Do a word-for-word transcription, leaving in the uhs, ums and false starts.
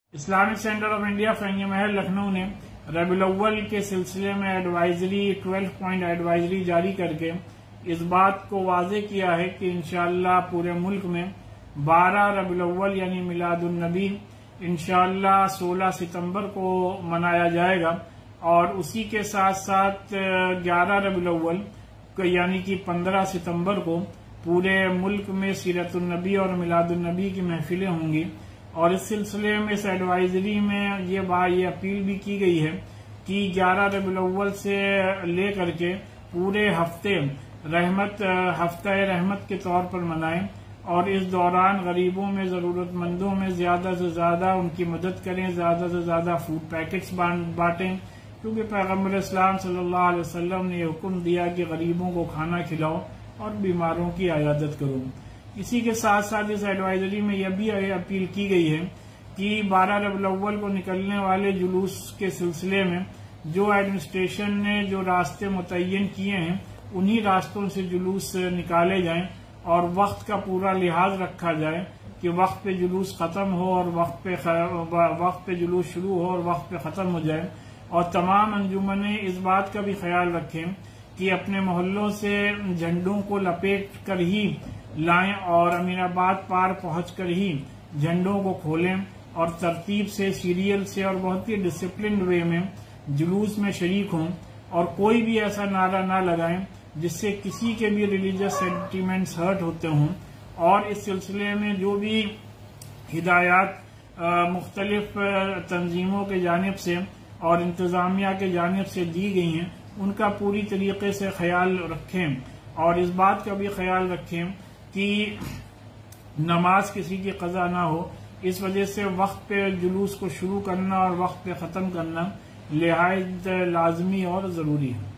Islamic Centre of India Farangi Mahal Lucknow ने रबीउल अव्वल के सिलसिले में एडवाइजरी ट्वेल्व पॉइंट एडवाइजरी जारी करके इस बात को वाजे किया है कि इंशाअल्लाह पूरे मुल्क में बारह रबीउल अव्वल यानी मिलादुन नबी इंशाअल्लाह सोलह सितंबर को मनाया जाएगा और उसी के साथ साथ ग्यारह रबीउल अव्वल यानी कि पंद्रह सितंबर को पूरे मुल्क में सीरतुन नबी और मिलादुन नबी की महफिलें होंगी। और इस सिलसिले में इस एडवाइजरी में ये बात ये अपील भी की गई है कि ग्यारह रबीउल अव्वल से लेकर के पूरे हफ्ते रहमत हफ्ता रहमत के तौर पर मनाएं और इस दौरान गरीबों में जरूरतमंदों में ज्यादा से ज्यादा उनकी मदद करें, ज्यादा से ज्यादा फूड पैकेट्स बांटें, क्योंकि पैगम्बर इस्लाम सल्लल्लाहु अलैहि वसल्लम ने हुक्म दिया कि गरीबों को खाना खिलाओ और बीमारों की इयादत करो। इसी के साथ साथ इस एडवाइजरी में यह भी अपील की गई है कि बारह रबीउल अव्वल को निकलने वाले जुलूस के सिलसिले में जो एडमिनिस्ट्रेशन ने जो रास्ते मुतय्यन किए हैं उन्हीं रास्तों से जुलूस निकाले जाएं और वक्त का पूरा लिहाज रखा जाए कि वक्त पे जुलूस खत्म हो और वक्त पे वक्त पे जुलूस शुरू हो और वक्त पे खत्म हो जाए। और तमाम अंजुमनें इस बात का भी ख्याल रखें कि अपने मोहल्लों से झंडों को लपेट कर ही लाएं और अमीनाबाद पार पहुंचकर ही झंडों को खोलें और तरतीब से, सीरियल से और बहुत ही डिसिप्लिन वे में जुलूस में शरीक हों और कोई भी ऐसा नारा ना लगाएं जिससे किसी के भी रिलीजियस सेंटिमेंट्स हर्ट होते हों। और इस सिलसिले में जो भी हिदायत मुख्तलिफ तंजीमों के जानिब से और इंतजामिया के जानिब से दी गई हैं उनका पूरी तरीके से ख्याल रखें और इस बात का भी ख्याल रखें कि नमाज किसी की कज़ा ना हो। इस वजह से वक्त पे जुलूस को शुरू करना और वक्त पे ख़त्म करना लिहाज लाजमी और ज़रूरी है।